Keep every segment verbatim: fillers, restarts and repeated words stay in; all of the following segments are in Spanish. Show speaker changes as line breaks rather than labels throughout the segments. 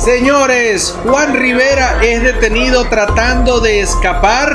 Señores, Juan Rivera es detenido tratando de escapar.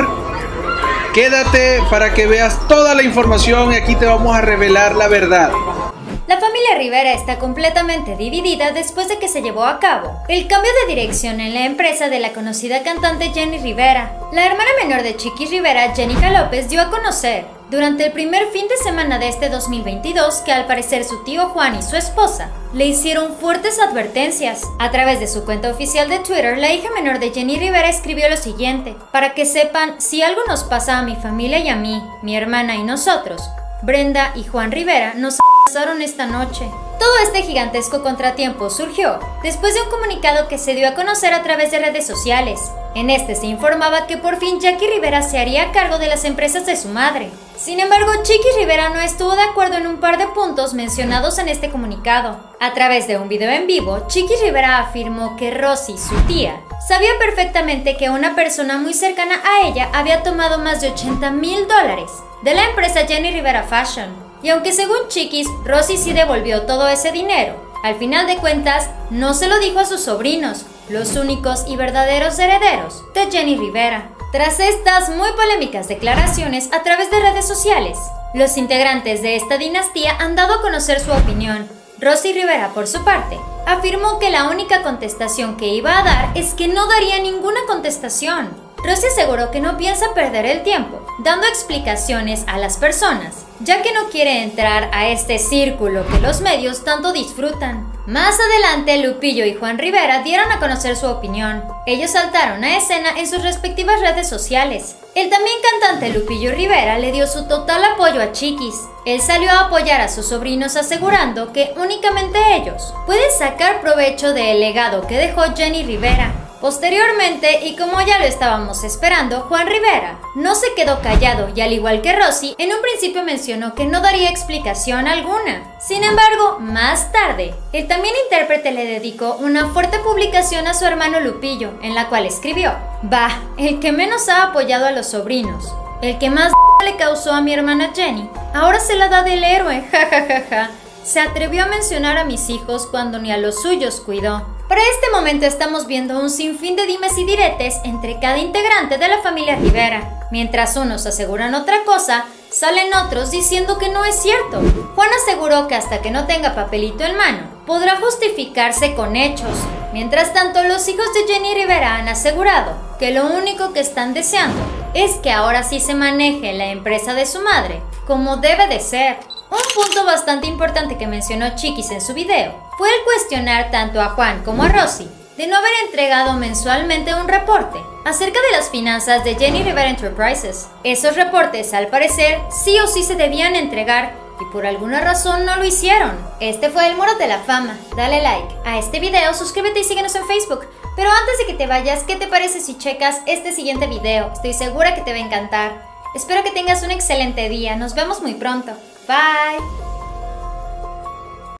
Quédate para que veas toda la información y aquí te vamos a revelar la verdad.
La familia Rivera está completamente dividida después de que se llevó a cabo el cambio de dirección en la empresa de la conocida cantante Jenni Rivera. La hermana menor de Chiquis Rivera, Jennifer López, dio a conocer durante el primer fin de semana de este dos mil veintidós que al parecer su tío Juan y su esposa le hicieron fuertes advertencias. A través de su cuenta oficial de Twitter, la hija menor de Jenni Rivera escribió lo siguiente: para que sepan, si algo nos pasa a mi familia y a mí, mi hermana y nosotros, Brenda y Juan Rivera, nos pasaron esta noche. Todo este gigantesco contratiempo surgió después de un comunicado que se dio a conocer a través de redes sociales. En este se informaba que por fin Jackie Rivera se haría cargo de las empresas de su madre. Sin embargo, Chiquis Rivera no estuvo de acuerdo en un par de puntos mencionados en este comunicado. A través de un video en vivo, Chiquis Rivera afirmó que Rosy, su tía, sabía perfectamente que una persona muy cercana a ella había tomado más de ochenta mil dólares de la empresa Jenni Rivera Fashion. Y aunque según Chiquis, Rosy sí devolvió todo ese dinero, al final de cuentas no se lo dijo a sus sobrinos, los únicos y verdaderos herederos de Jenni Rivera. Tras estas muy polémicas declaraciones a través de redes sociales, los integrantes de esta dinastía han dado a conocer su opinión. Rosy Rivera, por su parte, afirmó que la única contestación que iba a dar es que no daría ninguna contestación. Rosy aseguró que no piensa perder el tiempo dando explicaciones a las personas, ya que no quiere entrar a este círculo que los medios tanto disfrutan. Más adelante, Lupillo y Juan Rivera dieron a conocer su opinión. Ellos saltaron a escena en sus respectivas redes sociales. El también cantante Lupillo Rivera le dio su total apoyo a Chiquis. Él salió a apoyar a sus sobrinos asegurando que únicamente ellos pueden sacar provecho del legado que dejó Jenni Rivera. Posteriormente, y como ya lo estábamos esperando, Juan Rivera no se quedó callado y al igual que Rosy, en un principio mencionó que no daría explicación alguna. Sin embargo, más tarde, el también intérprete le dedicó una fuerte publicación a su hermano Lupillo, en la cual escribió: bah, el que menos ha apoyado a los sobrinos, el que más le causó a mi hermana Jenni, ahora se la da del héroe, jajajaja. Se atrevió a mencionar a mis hijos cuando ni a los suyos cuidó. Para este momento estamos viendo un sinfín de dimes y diretes entre cada integrante de la familia Rivera. Mientras unos aseguran otra cosa, salen otros diciendo que no es cierto. Juan aseguró que hasta que no tenga papelito en mano, podrá justificarse con hechos. Mientras tanto, los hijos de Jenni Rivera han asegurado que lo único que están deseando es que ahora sí se maneje la empresa de su madre como debe de ser. Un punto bastante importante que mencionó Chiquis en su video fue el cuestionar tanto a Juan como a Rosy de no haber entregado mensualmente un reporte acerca de las finanzas de Jenni Rivera Enterprises. Esos reportes, al parecer, sí o sí se debían entregar y por alguna razón no lo hicieron. Este fue el Muro de la Fama. Dale like a este video, suscríbete y síguenos en Facebook. Pero antes de que te vayas, ¿qué te parece si checas este siguiente video? Estoy segura que te va a encantar. Espero que tengas un excelente día. Nos vemos muy pronto. Bye.